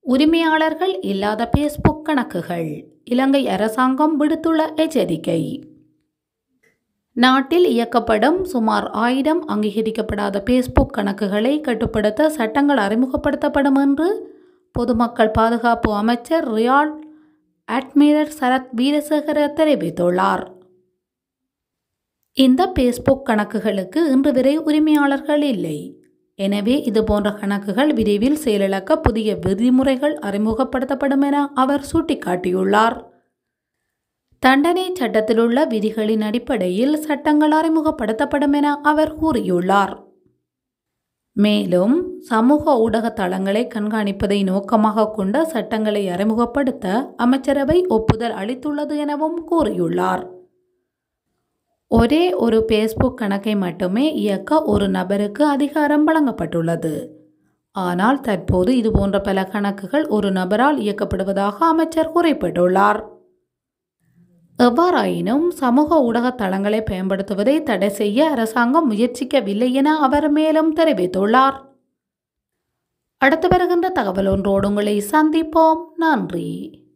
உரிமையாளர்கள் இல்லாத பேஸ்புக் கணக்குகள். இலங்கை அரசாங்கம் விடுத்துள்ள எச்சரிக்கை. நாட்டில் இயக்கப்படும் சுமார் 1000 அங்கீகரிக்கப்படாத பேஸ்புக் கணக்குகளை கட்டுப்படுத்த சட்டங்கள் அறிமுகப்படுத்தப்படும் என்று பொதுமக்கள் பாதுகாப்பு அமைச்சர் ரியாட் அட்மிரல் சரத் வீரசேகர தெரிவித்துள்ளார். இந்த பேஸ்புக் கணக்குகளுக்கு இன்று வரை உரிமையாளர்கள் இல்லை. எனவே இதுபோன்ற கணக்குகள் விரைவில் செயலிழக்க புதிய விதிமுறைகள் அறிமுகப்படுத்தப்படும் என அவர் சுட்டிக்காட்டியுள்ளார். தண்டனை சட்டத்திலுள்ள விதிகளின் அடிப்படையில் சட்டங்கள் அறிமுகப்படுத்தப்படும் என அவர் கூறியுள்ளார். மேலும் சமூக ஊடக தளங்களை கண்காணிப்பதை நோக்கமாக கொண்ட சட்டங்களை அறிமுகப்படுத்த அமைச்சரவை ஒப்புதல் அளித்துள்ளது எனவும் கூறியுள்ளார். ஒரே ஒரு பேஸ்புக் கணக்கை மட்டுமே இயக்க ஒரு நபருக்கு அதிகாரம் வழங்கப்பட்டுள்ளது. ஆனால் தற்போது இதுபோன்ற பல கணக்குகள் ஒரு நபரால் இயக்கப்படுவதாக அமைச்சர் குறிப்பிட்டுள்ளார். எவ்வாறாயினும் சமூக ஊடக தளங்களை பயன்படுத்துவதை தடை செய்ய அரசாங்கம் முயற்சிக்கவில்லை என அவர் மேலும் தெரிவித்துள்ளார். அடுத்து வருகின்ற தகவல் ஒன்றோடு உங்களை சந்திப்போம். நன்றி.